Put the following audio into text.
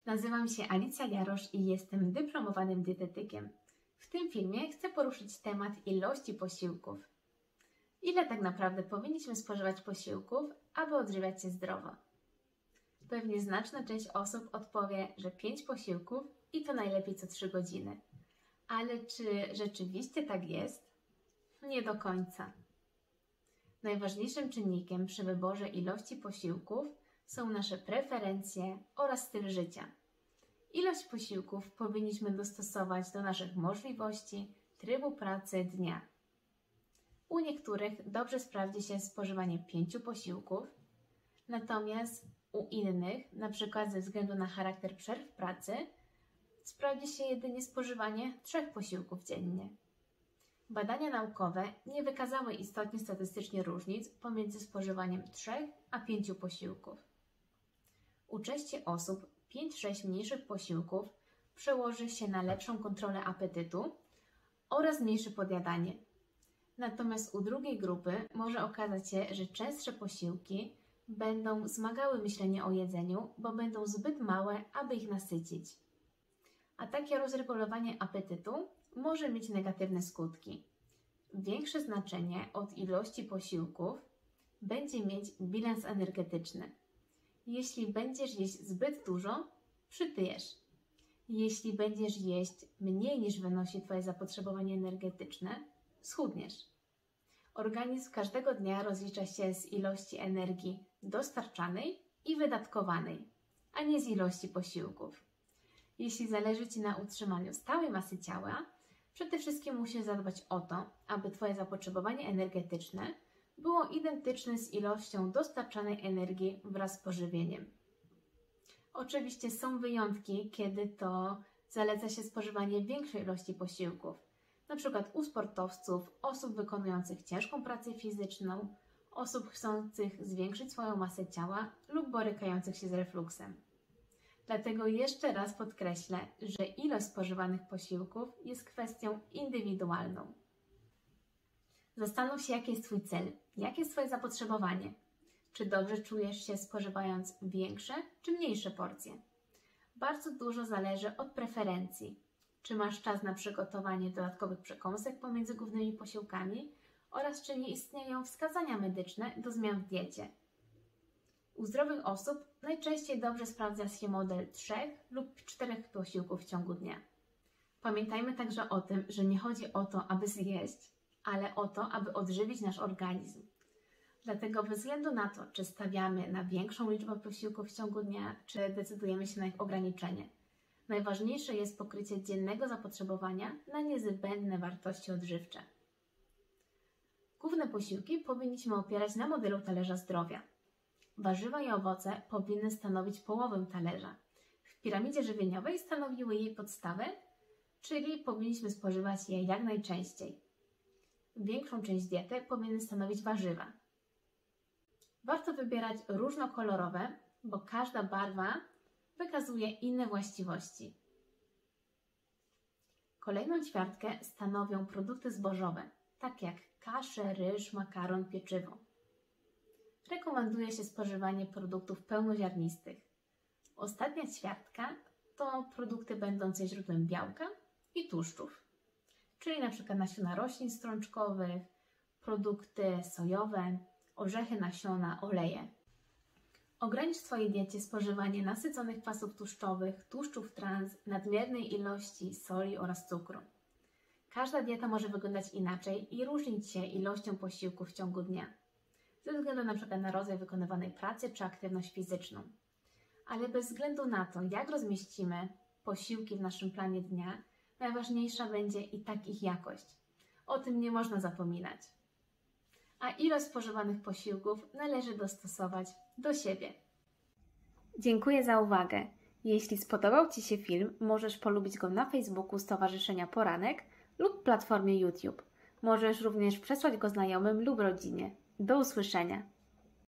Nazywam się Alicja Jarosz i jestem dyplomowanym dietetykiem. W tym filmie chcę poruszyć temat ilości posiłków. Ile tak naprawdę powinniśmy spożywać posiłków, aby odżywiać się zdrowo? Pewnie znaczna część osób odpowie, że 5 posiłków i to najlepiej co 3 godziny. Ale czy rzeczywiście tak jest? Nie do końca. Najważniejszym czynnikiem przy wyborze ilości posiłków są nasze preferencje oraz styl życia. Ilość posiłków powinniśmy dostosować do naszych możliwości, trybu pracy dnia. U niektórych dobrze sprawdzi się spożywanie 5 posiłków, natomiast u innych, np. ze względu na charakter przerw pracy, sprawdzi się jedynie spożywanie 3 posiłków dziennie. Badania naukowe nie wykazały istotnie statystycznie różnic pomiędzy spożywaniem 3 a 5 posiłków. U części osób 5-6 mniejszych posiłków przełoży się na lepszą kontrolę apetytu oraz mniejsze podjadanie. Natomiast u drugiej grupy może okazać się, że częstsze posiłki będą wzmagały myślenie o jedzeniu, bo będą zbyt małe, aby ich nasycić. A takie rozregulowanie apetytu może mieć negatywne skutki. Większe znaczenie od ilości posiłków będzie mieć bilans energetyczny. Jeśli będziesz jeść zbyt dużo, przytyjesz. Jeśli będziesz jeść mniej niż wynosi Twoje zapotrzebowanie energetyczne, schudniesz. Organizm każdego dnia rozlicza się z ilości energii dostarczanej i wydatkowanej, a nie z ilości posiłków. Jeśli zależy Ci na utrzymaniu stałej masy ciała, przede wszystkim musisz zadbać o to, aby Twoje zapotrzebowanie energetyczne było identyczne z ilością dostarczanej energii wraz z pożywieniem. Oczywiście są wyjątki, kiedy to zaleca się spożywanie większej ilości posiłków, np. u sportowców, osób wykonujących ciężką pracę fizyczną, osób chcących zwiększyć swoją masę ciała lub borykających się z refluksem. Dlatego jeszcze raz podkreślę, że ilość spożywanych posiłków jest kwestią indywidualną. Zastanów się, jaki jest Twój cel, jakie jest Twoje zapotrzebowanie. Czy dobrze czujesz się spożywając większe czy mniejsze porcje? Bardzo dużo zależy od preferencji. Czy masz czas na przygotowanie dodatkowych przekąsek pomiędzy głównymi posiłkami oraz czy nie istnieją wskazania medyczne do zmian w diecie. U zdrowych osób najczęściej dobrze sprawdza się model 3 lub 4 posiłków w ciągu dnia. Pamiętajmy także o tym, że nie chodzi o to, aby zjeść, ale o to, aby odżywić nasz organizm. Dlatego bez względu na to, czy stawiamy na większą liczbę posiłków w ciągu dnia, czy decydujemy się na ich ograniczenie, najważniejsze jest pokrycie dziennego zapotrzebowania na niezbędne wartości odżywcze. Główne posiłki powinniśmy opierać na modelu talerza zdrowia. Warzywa i owoce powinny stanowić połowę talerza. W piramidzie żywieniowej stanowiły jej podstawę, czyli powinniśmy spożywać je jak najczęściej. Większą część diety powinny stanowić warzywa. Warto wybierać różnokolorowe, bo każda barwa wykazuje inne właściwości. Kolejną ćwiartkę stanowią produkty zbożowe, takie jak kasze, ryż, makaron, pieczywo. Rekomenduje się spożywanie produktów pełnoziarnistych. Ostatnia ćwiartka to produkty będące źródłem białka i tłuszczów, czyli np. nasiona roślin strączkowych, produkty sojowe, orzechy, nasiona, oleje. Ogranicz w Twojej diecie spożywanie nasyconych kwasów tłuszczowych, tłuszczów trans, nadmiernej ilości soli oraz cukru. Każda dieta może wyglądać inaczej i różnić się ilością posiłków w ciągu dnia, ze względu np. na rodzaj wykonywanej pracy czy aktywność fizyczną. Ale bez względu na to, jak rozmieścimy posiłki w naszym planie dnia, najważniejsza będzie i tak ich jakość. O tym nie można zapominać. A ilość spożywanych posiłków należy dostosować do siebie. Dziękuję za uwagę. Jeśli spodobał Ci się film, możesz polubić go na Facebooku Stowarzyszenia Poranek lub platformie YouTube. Możesz również przesłać go znajomym lub rodzinie. Do usłyszenia!